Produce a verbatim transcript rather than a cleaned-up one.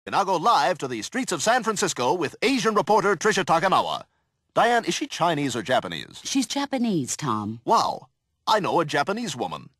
We now go live to the streets of San Francisco with Asian reporter Tricia Takanawa. Diane, is she Chinese or Japanese? She's Japanese, Tom. Wow. I know a Japanese woman.